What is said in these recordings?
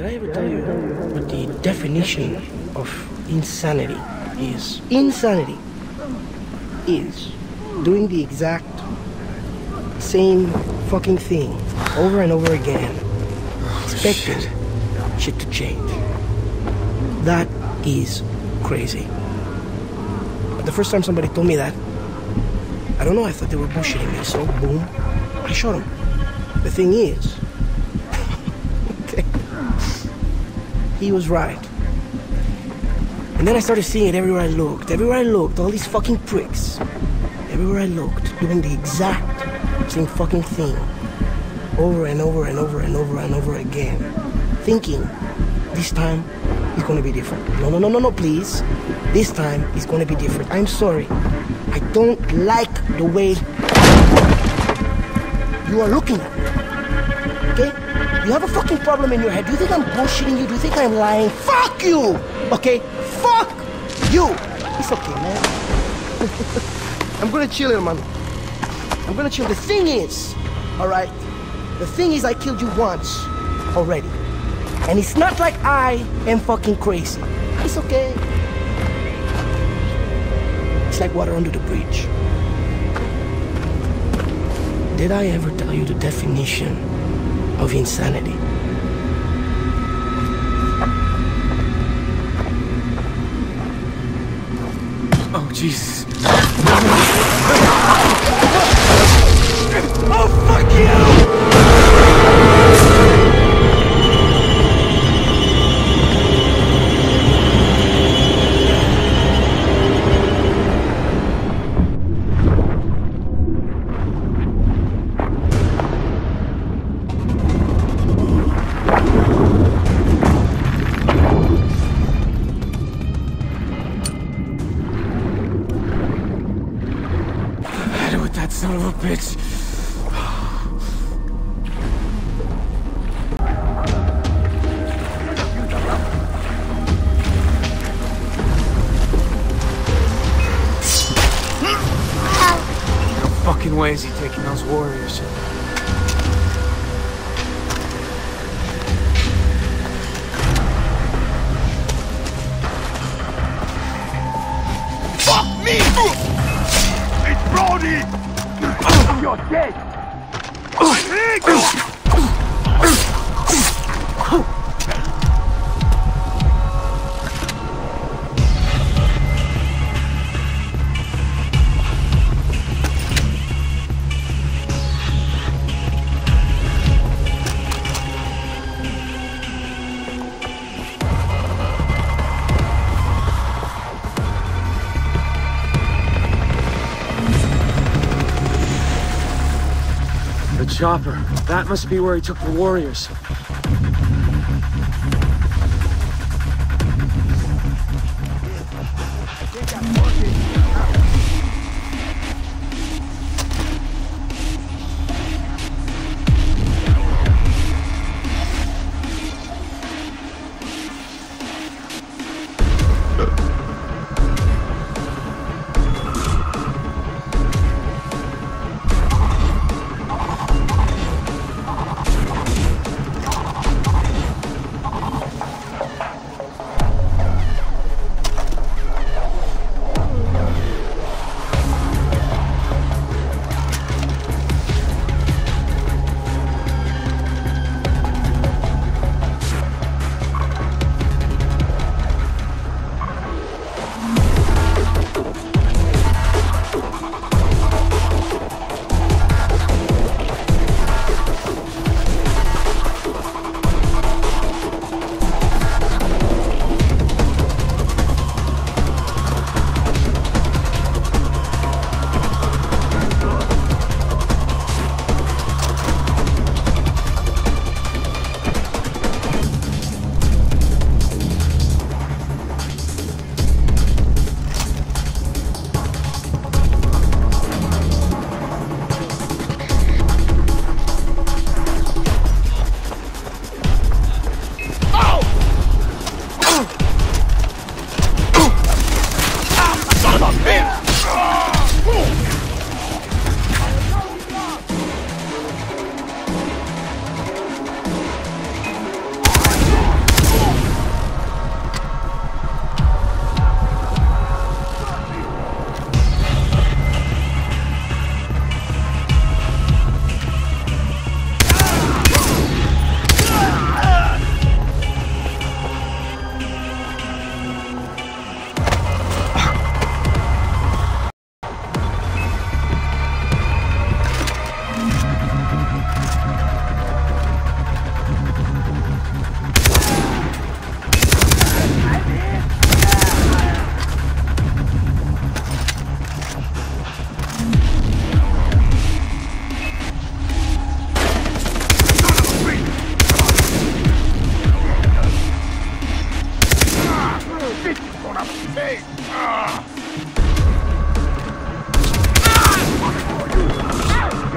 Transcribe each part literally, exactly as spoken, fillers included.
Did I ever tell you what the definition of insanity is? Insanity is doing the exact same fucking thing over and over again, expecting oh, shit. shit to change. That is crazy. But the first time somebody told me that, I don't know, I thought they were bullshitting me, so boom, I shot him. The thing is, okay, he was right. And then I started seeing it everywhere I looked. Everywhere I looked, all these fucking pricks. Everywhere I looked, doing the exact same fucking thing. Over and over and over and over and over again. Thinking, this time, it's gonna be different. No, no, no, no, no, please. This time, it's gonna be different. I'm sorry. I don't like the way you are looking at me. Okay? You have a fucking problem in your head. Do you think I'm bullshitting you? Do you think I'm lying? Fuck you! Okay? Fuck you! It's okay, man. I'm gonna chill here, man. I'm gonna chill. The thing is, alright? The thing is, I killed you once already. And it's not like I am fucking crazy. It's okay. It's like water under the bridge. Did I ever tell you the definition of insanity? Oh, Jesus. Oh, fuck you! Son of a bitch. No fucking way is he taking those warriors. Fuck me! It's Brody! You're dead! Chopper. That must be where he took the warriors.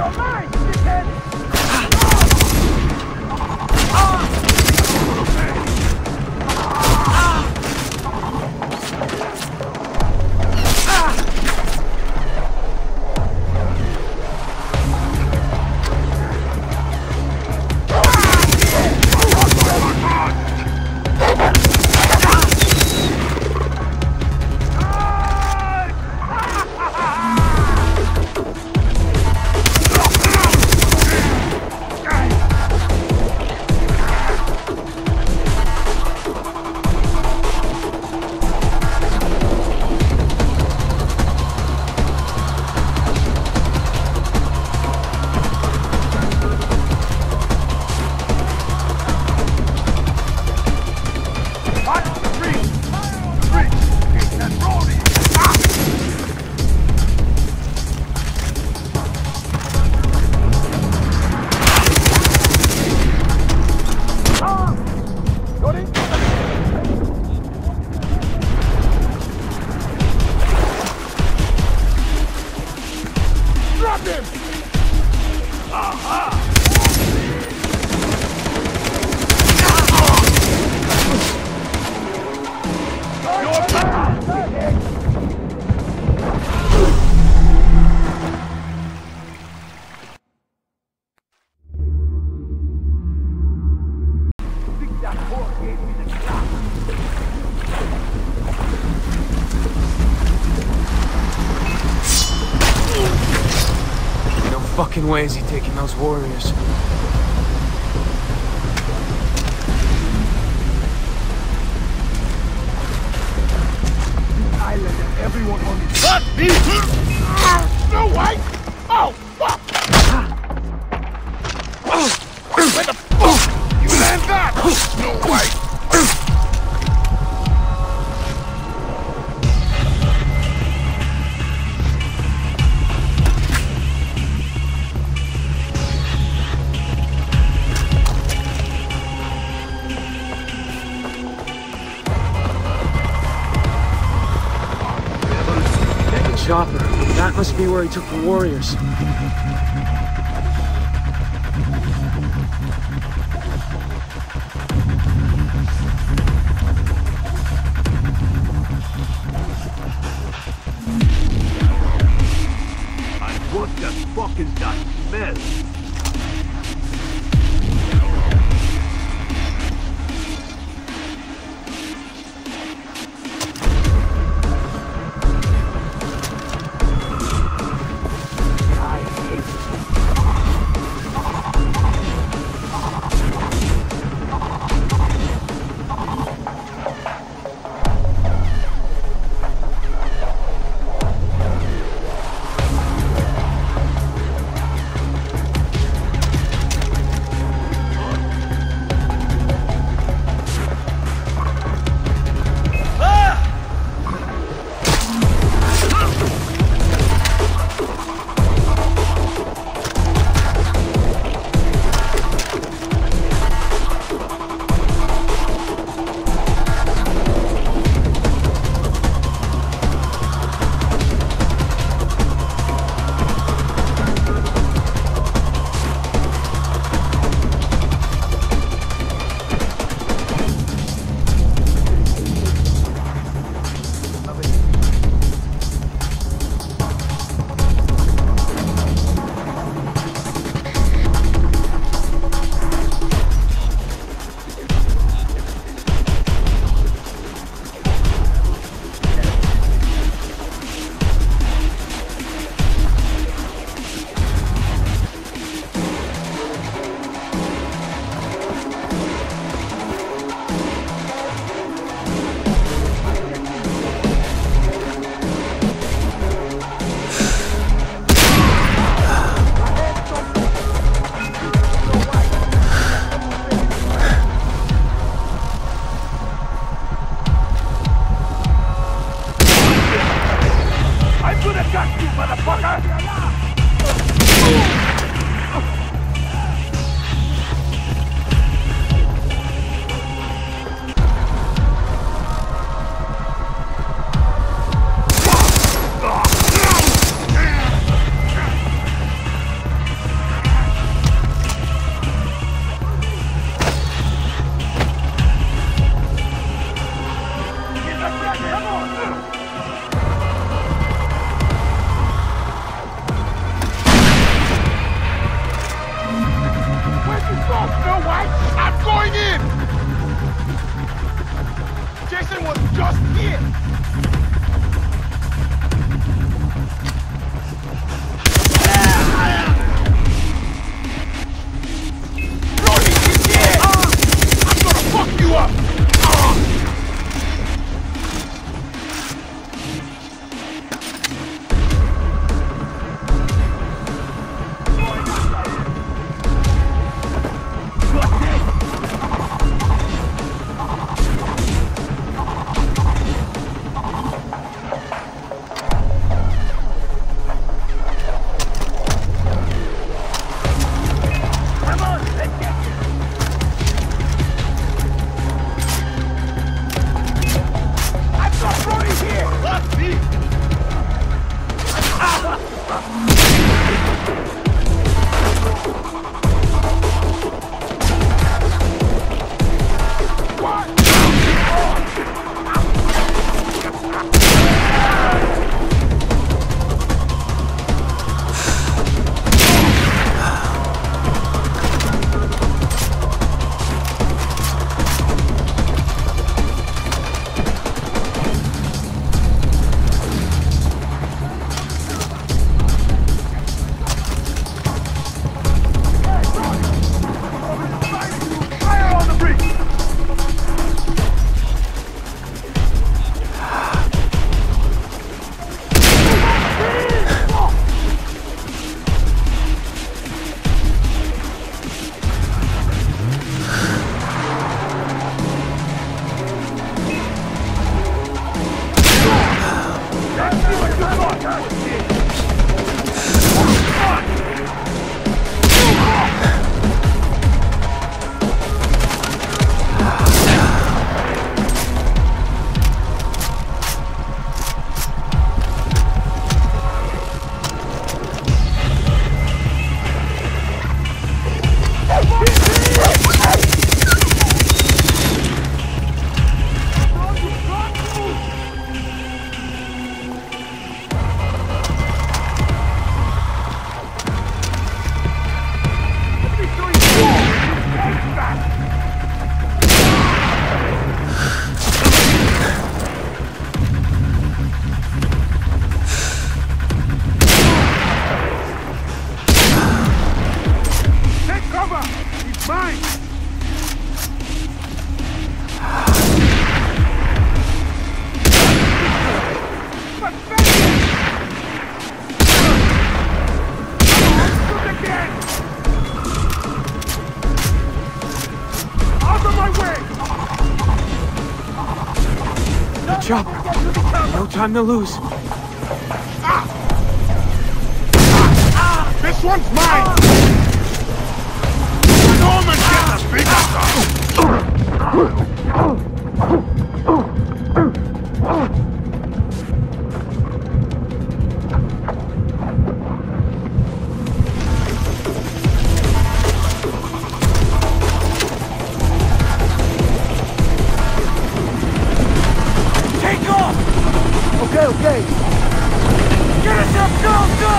your mind, dickhead! Fucking way is he taking those warriors? Island and everyone on it. Fuck me! Snow White! Oh, fuck! Where the fuck you land that? Snow White! Chopper. That must be where he took the warriors. And what the fuck is that smell? Mine! Chopper. No time to lose. Ah. Ah. This one's mine! Norman, get the speakers Okay, okay. Get us up! Go! Go!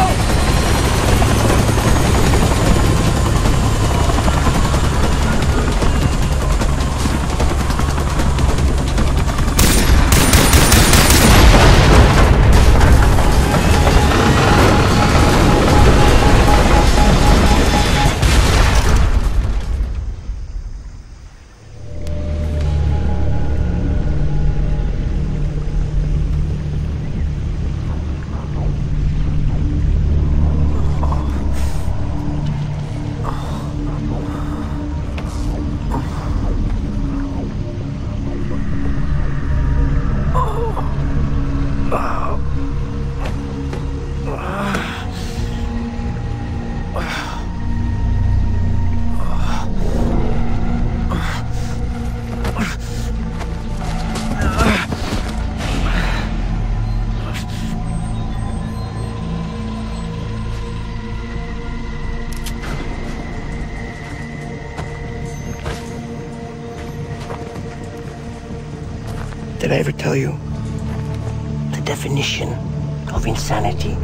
Did I ever tell you the definition of insanity?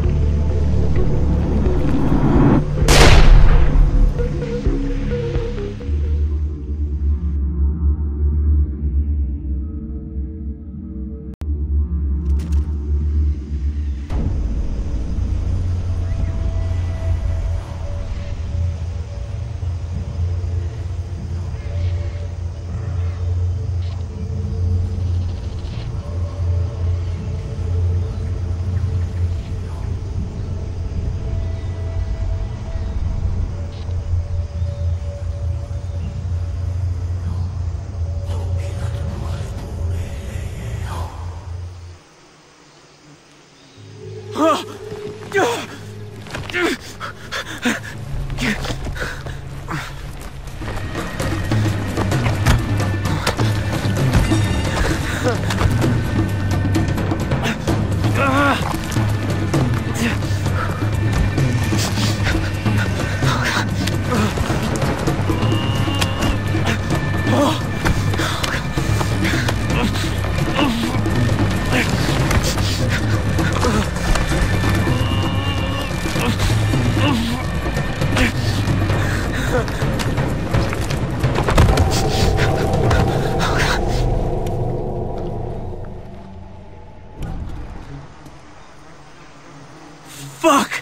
Fuck!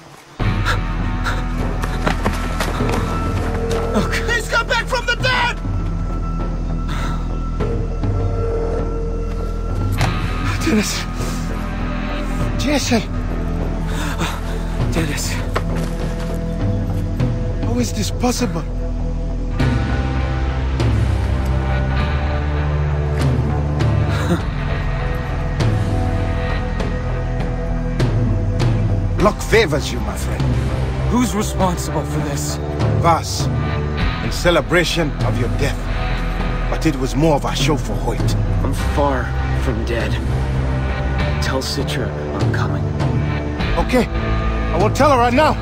Okay. He's come back from the dead! Dennis. Jason. Dennis. How is this possible? Luck favors you, my friend. Who's responsible for this? Vaas, in celebration of your death. But it was more of a show for Hoyt. I'm far from dead. Tell Citra I'm coming. Okay, I will tell her right now.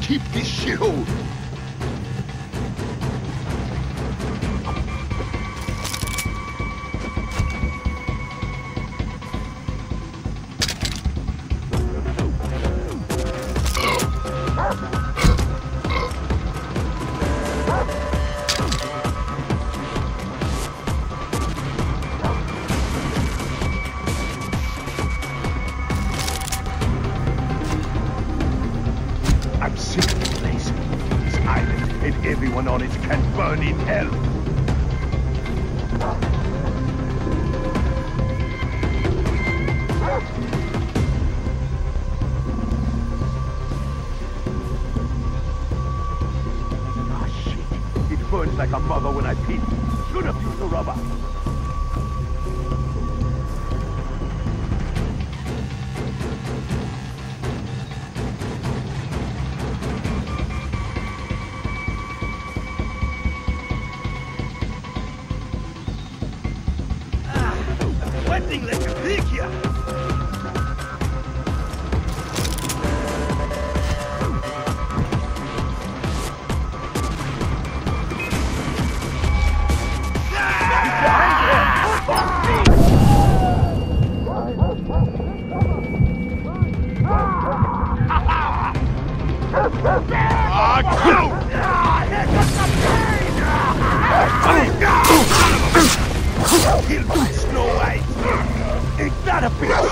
keep this shithole. I'm sick of this place. This island and everyone on it can burn in hell. Ah, shit. It burns like a mother when I pee. Should have used the rubber. Sweating like a pig here. Ah, go! Here comes the pain! Kill my Snow White! Ain't that a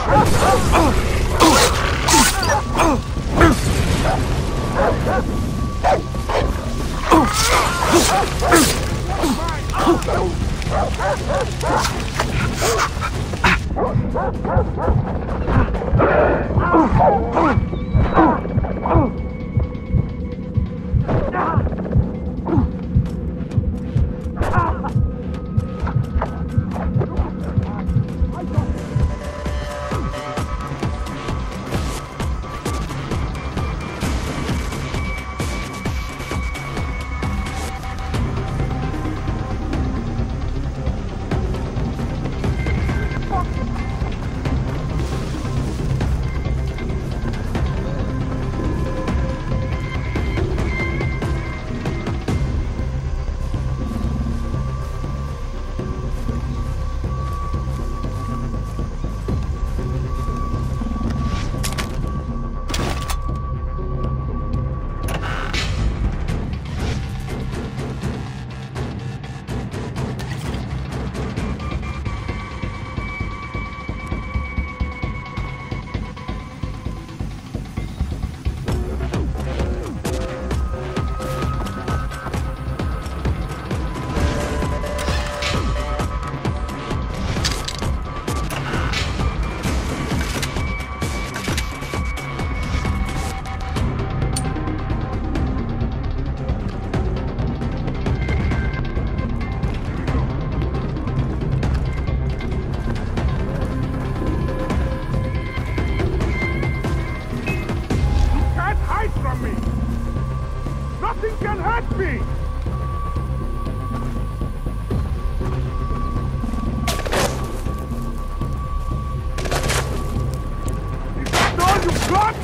Nothing can hurt me! Is that all you've got?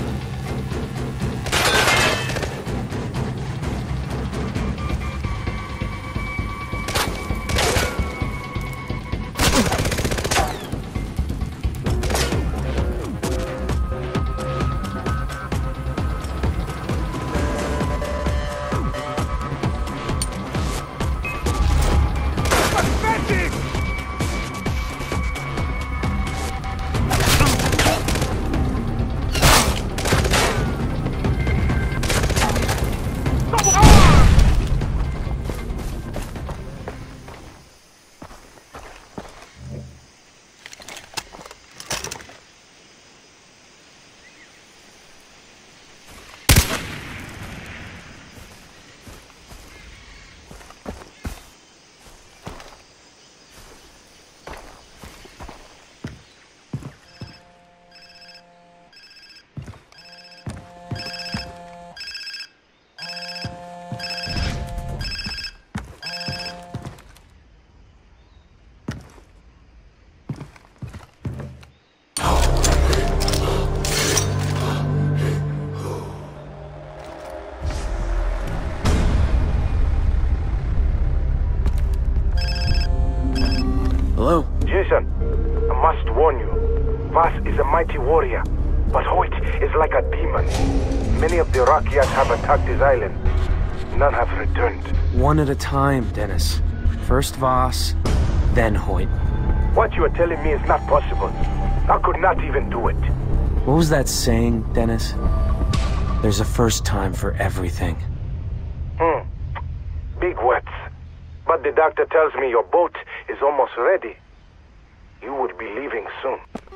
must warn you. Vaas is a mighty warrior, but Hoyt is like a demon. Many of the Rakyat have attacked his island. None have returned. One at a time, Dennis. First Vaas, then Hoyt. What you are telling me is not possible. I could not even do it. What was that saying, Dennis? There's a first time for everything. Hmm. Big words. But the doctor tells me your boat is almost ready. You will be leaving soon.